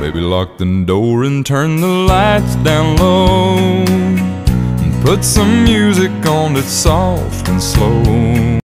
Baby, lock the door and turn the lights down low, and put some music on that's soft and slow.